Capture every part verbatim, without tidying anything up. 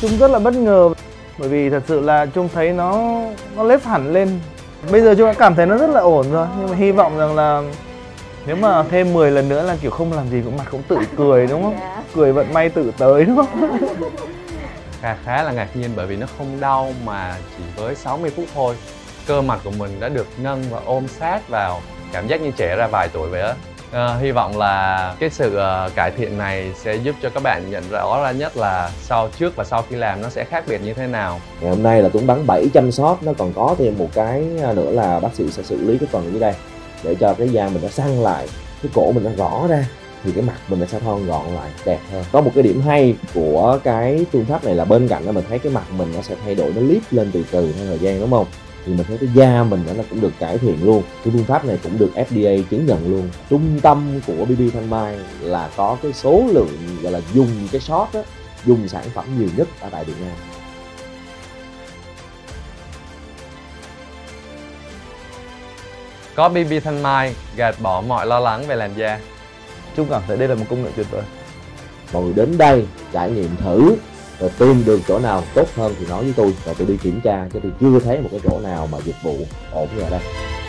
Trung rất là bất ngờ bởi vì thật sự là Trung thấy nó nó lép hẳn lên. Bây giờ Trung đã cảm thấy nó rất là ổn rồi, nhưng mà hy vọng rằng là nếu mà thêm mười lần nữa là kiểu không làm gì cũng mặt cũng tự cười, đúng không? Cười vận may tự tới, đúng không? Khá, khá là ngạc nhiên bởi vì nó không đau mà chỉ với sáu mươi phút thôi, cơ mặt của mình đã được nâng và ôm sát vào, cảm giác như trẻ ra vài tuổi vậy á. À, hy vọng là cái sự uh, cải thiện này sẽ giúp cho các bạn nhận rõ ra nhất là sau trước và sau khi làm nó sẽ khác biệt như thế nào. Ngày hôm nay là Tuấn bắn bảy trăm shot, nó còn có thêm một cái nữa là bác sĩ sẽ xử lý cái phần dưới đây để cho cái da mình nó săn lại, cái cổ mình nó rõ ra thì cái mặt mình nó sẽ thon gọn lại, đẹp hơn. Có một cái điểm hay của cái phương pháp này là bên cạnh đó mình thấy cái mặt mình nó sẽ thay đổi, nó lift lên từ từ theo thời gian, đúng không? Thì mình thấy cái da mình nó cũng được cải thiện luôn. Cái phương pháp này cũng được F D A chứng nhận luôn. Trung tâm của bê bê Thanh Mai là có cái số lượng gọi là dùng cái shot á, dùng sản phẩm nhiều nhất ở tại Việt Nam. Có bê bê Thanh Mai gạt bỏ mọi lo lắng về làn da. Trung cảm thấy đây là một công nghệ tuyệt vời. Mọi người đến đây trải nghiệm thử rồi tìm được chỗ nào tốt hơn thì nói với tôi, rồi tôi đi kiểm tra, chứ tôi chưa thấy một cái chỗ nào mà dịch vụ ổn như ở đây.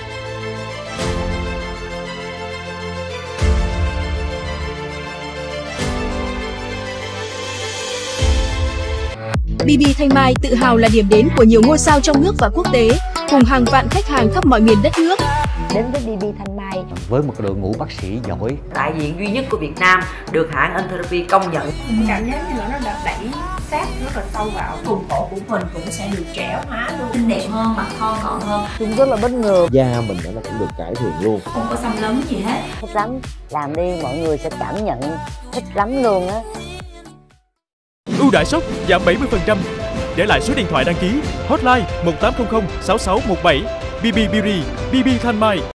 bê bê Thanh Mai tự hào là điểm đến của nhiều ngôi sao trong nước và quốc tế, cùng hàng vạn khách hàng khắp mọi miền đất nước. Đến với bê bê Thanh Mai với một đội ngũ bác sĩ giỏi, đại diện duy nhất của Việt Nam được hãng Entherapy công nhận. Cảm giác như là nó đã đẩy sát rất là sâu vào vùng cổ của mình, cũng sẽ được trẻ hóa luôn, xinh đẹp hơn, mặt thon gọn hơn. Trung rất là bất ngờ. Da mình nó cũng được cải thiện luôn, không có xăm lấm gì hết. thích lắm, làm đi mọi người sẽ cảm nhận thích lắm luôn á. Ưu đãi sốc giảm bảy mươi phần trăm. Để lại số điện thoại đăng ký hotline một tám không không sáu sáu một bảy. bê bê Beauty, bê bê Thanh Mai.